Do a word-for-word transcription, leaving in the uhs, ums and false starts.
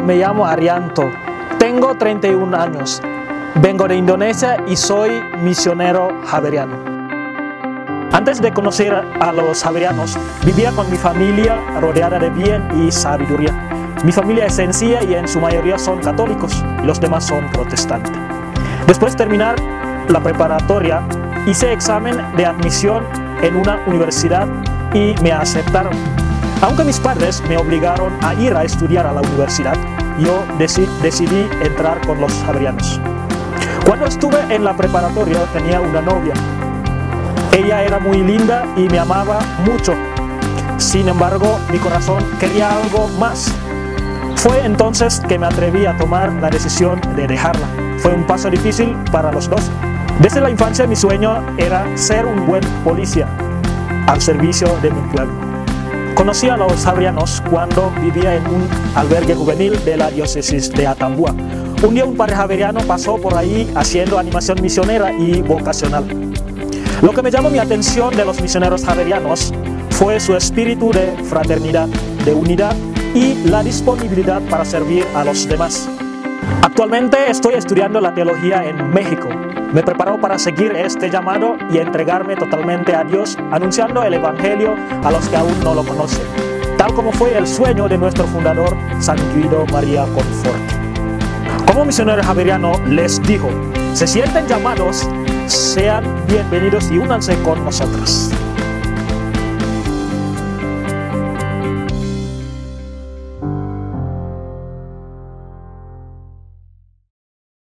me llamo Arianto, tengo treinta y un años, vengo de Indonesia y soy misionero javeriano. Antes de conocer a los javerianos, vivía con mi familia rodeada de bien y sabiduría. Mi familia es sencilla y en su mayoría son católicos, y los demás son protestantes. Después de terminar la preparatoria, hice examen de admisión en una universidad y me aceptaron. Aunque mis padres me obligaron a ir a estudiar a la universidad, yo deci- decidí entrar con los javerianos. Cuando estuve en la preparatoria tenía una novia. Ella era muy linda y me amaba mucho. Sin embargo, mi corazón quería algo más. Fue entonces que me atreví a tomar la decisión de dejarla. Fue un paso difícil para los dos. Desde la infancia mi sueño era ser un buen policía al servicio de mi pueblo. Conocí a los javerianos cuando vivía en un albergue juvenil de la diócesis de Atambua. Un día un padre javeriano pasó por ahí haciendo animación misionera y vocacional. Lo que me llamó mi atención de los misioneros javerianos fue su espíritu de fraternidad, de unidad y la disponibilidad para servir a los demás. Actualmente estoy estudiando la teología en México. Me preparo para seguir este llamado y entregarme totalmente a Dios, anunciando el Evangelio a los que aún no lo conocen, tal como fue el sueño de nuestro fundador, San Guido María Conforti. Como misionero javeriano les digo, se sienten llamados, sean bienvenidos y únanse con nosotros.